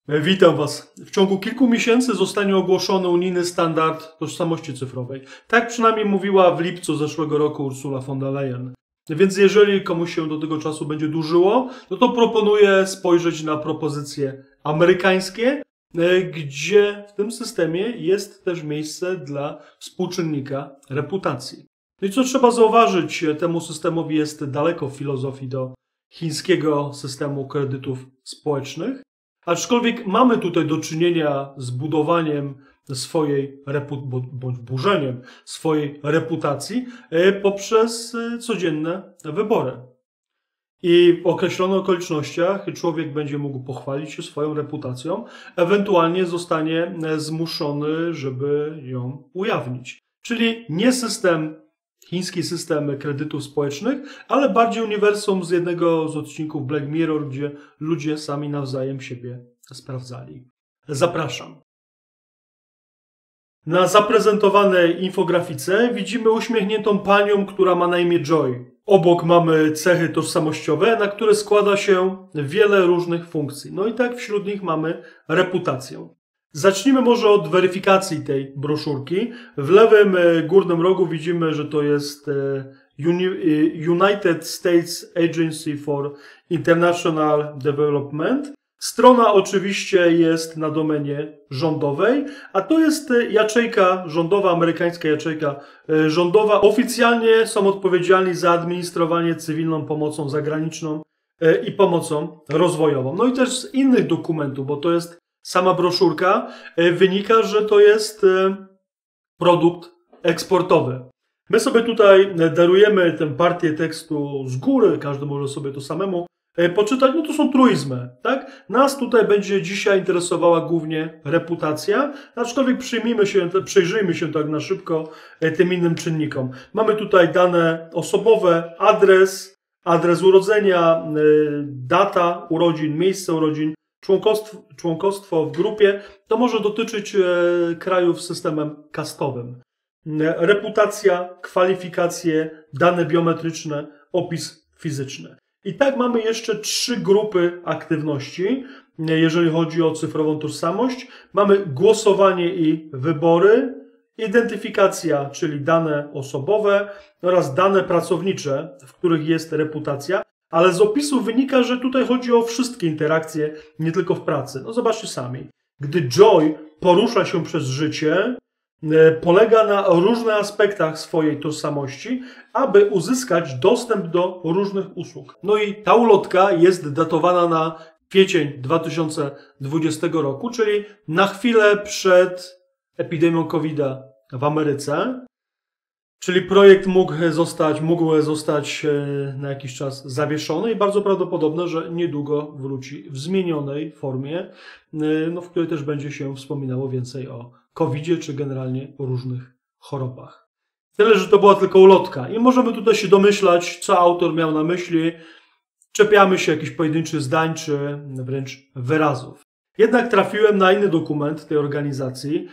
Witam Was. W ciągu kilku miesięcy zostanie ogłoszony unijny standard tożsamości cyfrowej. Tak przynajmniej mówiła w lipcu zeszłego roku Ursula von der Leyen. Więc jeżeli komuś się do tego czasu będzie dłużyło, no to proponuję spojrzeć na propozycje amerykańskie, gdzie w tym systemie jest też miejsce dla współczynnika reputacji. No i co trzeba zauważyć, temu systemowi jest daleko w filozofii do chińskiego systemu kredytów społecznych. Aczkolwiek mamy tutaj do czynienia z budowaniem swojej bądź burzeniem swojej reputacji poprzez codzienne wybory. I w określonych okolicznościach człowiek będzie mógł pochwalić się swoją reputacją, ewentualnie zostanie zmuszony, żeby ją ujawnić. Czyli nie chiński system kredytów społecznych, ale bardziej uniwersum z jednego z odcinków Black Mirror, gdzie ludzie sami nawzajem siebie sprawdzali. Zapraszam. Na zaprezentowanej infografice widzimy uśmiechniętą panią, która ma na imię Joy. Obok mamy cechy tożsamościowe, na które składa się wiele różnych funkcji. No i tak wśród nich mamy reputację. Zacznijmy może od weryfikacji tej broszurki. W lewym górnym rogu widzimy, że to jest United States Agency for International Development. Strona oczywiście jest na domenie rządowej, a to jest jaczejka rządowa, amerykańska jaczejka rządowa. Oficjalnie są odpowiedzialni za administrowanie cywilną pomocą zagraniczną i pomocą rozwojową. No i też z innych dokumentów, bo to jest sama broszurka, wynika, że to jest produkt eksportowy. My sobie tutaj darujemy tę partię tekstu z góry, każdy może sobie to samemu poczytać, no to są truizmy, tak? Nas tutaj będzie dzisiaj interesowała głównie reputacja, aczkolwiek przyjrzyjmy się tak na szybko tym innym czynnikom. Mamy tutaj dane osobowe, adres urodzenia, data urodzin, miejsce urodzin, członkostwo w grupie. To może dotyczyć krajów z systemem kastowym. Reputacja, kwalifikacje, dane biometryczne, opis fizyczny. I tak mamy jeszcze 3 grupy aktywności, jeżeli chodzi o cyfrową tożsamość. Mamy głosowanie i wybory, identyfikacja, czyli dane osobowe oraz dane pracownicze, w których jest reputacja, ale z opisu wynika, że tutaj chodzi o wszystkie interakcje, nie tylko w pracy. No zobaczcie sami. Gdy Joy porusza się przez życie, polega na różnych aspektach swojej tożsamości, aby uzyskać dostęp do różnych usług. No i ta ulotka jest datowana na kwiecień 2020 roku, czyli na chwilę przed epidemią COVID-a w Ameryce. Czyli projekt mógł zostać na jakiś czas zawieszony i bardzo prawdopodobne, że niedługo wróci w zmienionej formie, w której też będzie się wspominało więcej o COVID-zie czy generalnie o różnych chorobach. Tyle, że to była tylko ulotka i możemy tutaj się domyślać, co autor miał na myśli. Czepiamy się jakichś pojedynczych zdań czy wręcz wyrazów. Jednak trafiłem na inny dokument tej organizacji,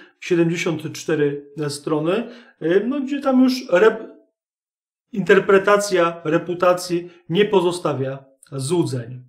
74 strony, gdzie tam już interpretacja reputacji nie pozostawia złudzeń.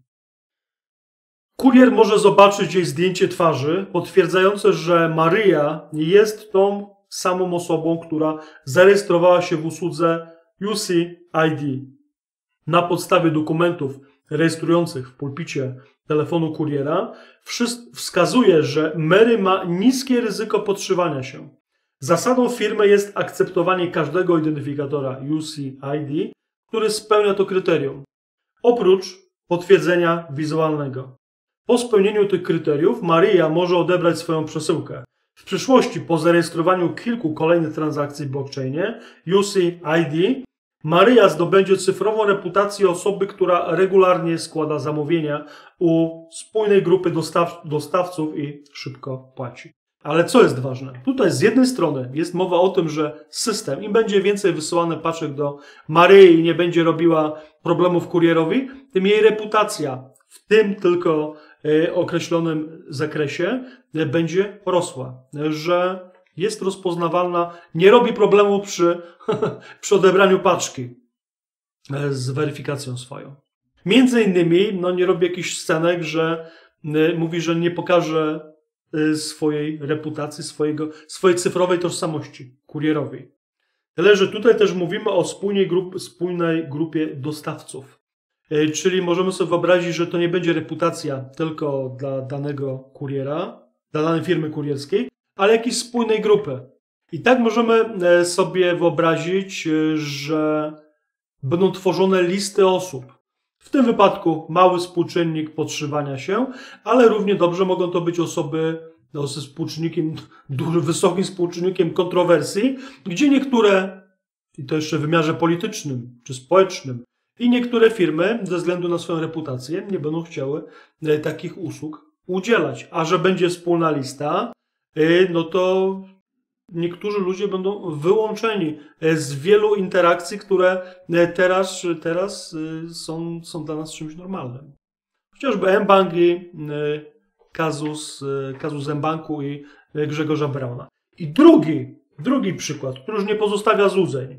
Kurier może zobaczyć jej zdjęcie twarzy, potwierdzające, że Maria jest tą samą osobą, która zarejestrowała się w usłudze UCID. Na podstawie dokumentów rejestrujących w pulpicie telefonu kuriera wskazuje, że Mary ma niskie ryzyko podszywania się. Zasadą firmy jest akceptowanie każdego identyfikatora UCID, który spełnia to kryterium, oprócz potwierdzenia wizualnego. Po spełnieniu tych kryteriów Maria może odebrać swoją przesyłkę. W przyszłości, po zarejestrowaniu kilku kolejnych transakcji w blockchainie UCID, Maria zdobędzie cyfrową reputację osoby, która regularnie składa zamówienia u spójnej grupy dostawców i szybko płaci. Ale co jest ważne? Tutaj z jednej strony jest mowa o tym, że system, im będzie więcej wysyłane paczek do Maryi i nie będzie robiła problemów kurierowi, tym jej reputacja w tym tylko określonym zakresie będzie rosła, że jest rozpoznawalna, nie robi problemu przy odebraniu paczki z weryfikacją swoją. Między innymi nie robi jakichś scenek, że mówi, że nie pokaże swojej reputacji, swojej cyfrowej tożsamości kurierowej. Tyle, że tutaj też mówimy o spójnej grupie dostawców. Czyli możemy sobie wyobrazić, że to nie będzie reputacja tylko dla danego kuriera, dla danej firmy kurierskiej, ale jakiejś spójnej grupy. I tak możemy sobie wyobrazić, że będą tworzone listy osób. W tym wypadku mały współczynnik podszywania się, ale równie dobrze mogą to być osoby ze współczynnikiem, wysokim współczynnikiem kontrowersji, gdzie niektóre, i to jeszcze w wymiarze politycznym czy społecznym, i niektóre firmy ze względu na swoją reputację nie będą chciały takich usług udzielać. A że będzie wspólna lista, no to niektórzy ludzie będą wyłączeni z wielu interakcji, które teraz są dla nas czymś normalnym. Chociażby mBank i kazus mBanku i Grzegorza Brauna. I drugi przykład, który już nie pozostawia złudzeń.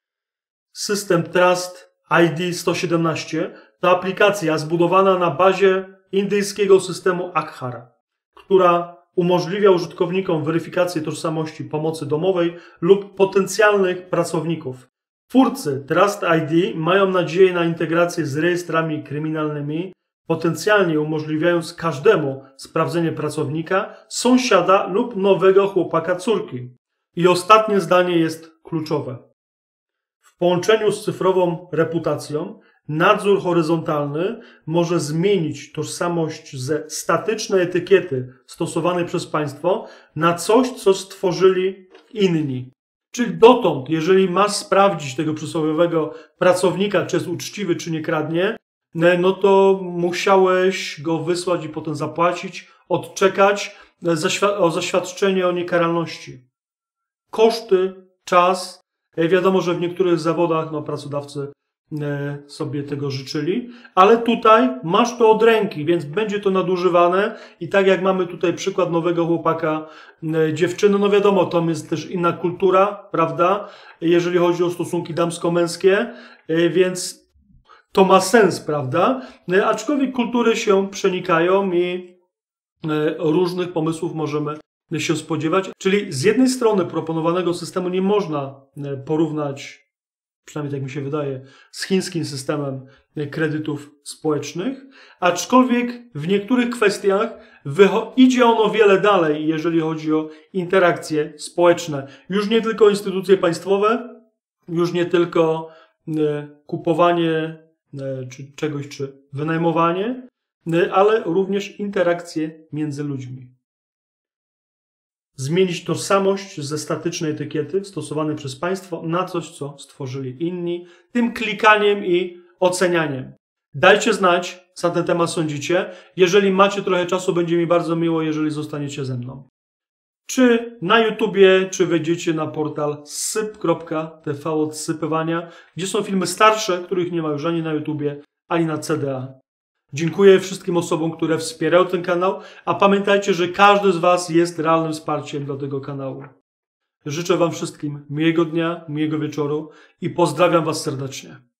System Trust ID 117 to aplikacja zbudowana na bazie indyjskiego systemu Aadhaar, która umożliwia użytkownikom weryfikację tożsamości pomocy domowej lub potencjalnych pracowników. Twórcy Trust ID mają nadzieję na integrację z rejestrami kryminalnymi, potencjalnie umożliwiając każdemu sprawdzenie pracownika, sąsiada lub nowego chłopaka córki. I ostatnie zdanie jest kluczowe. W połączeniu z cyfrową reputacją nadzór horyzontalny może zmienić tożsamość ze statycznej etykiety stosowanej przez państwo na coś, co stworzyli inni. Czyli dotąd, jeżeli masz sprawdzić tego przysłowiowego pracownika, czy jest uczciwy, czy nie kradnie, no to musiałeś go wysłać i potem zapłacić, odczekać o zaświadczenie o niekaralności. Koszty, czas. Wiadomo, że w niektórych zawodach pracodawcy sobie tego życzyli, ale tutaj masz to od ręki, więc będzie to nadużywane i tak jak mamy tutaj przykład nowego chłopaka, dziewczyny, no wiadomo, tam jest też inna kultura, prawda, jeżeli chodzi o stosunki damsko-męskie, więc to ma sens, prawda, aczkolwiek kultury się przenikają i różnych pomysłów możemy się spodziewać. Czyli z jednej strony proponowanego systemu nie można porównać, przynajmniej tak mi się wydaje, z chińskim systemem kredytów społecznych, aczkolwiek w niektórych kwestiach idzie ono wiele dalej, jeżeli chodzi o interakcje społeczne. Już nie tylko instytucje państwowe, już nie tylko kupowanie czy czegoś, czy wynajmowanie, ale również interakcje między ludźmi. Zmienić tożsamość ze statycznej etykiety stosowanej przez państwo na coś, co stworzyli inni, tym klikaniem i ocenianiem. Dajcie znać, co na ten temat sądzicie. Jeżeli macie trochę czasu, będzie mi bardzo miło, jeżeli zostaniecie ze mną. Czy na YouTubie, czy wejdziecie na portal syp.tv od sypywania, gdzie są filmy starsze, których nie ma już ani na YouTubie, ani na CDA. Dziękuję wszystkim osobom, które wspierają ten kanał, a pamiętajcie, że każdy z Was jest realnym wsparciem dla tego kanału. Życzę Wam wszystkim miłego dnia, miłego wieczoru i pozdrawiam Was serdecznie.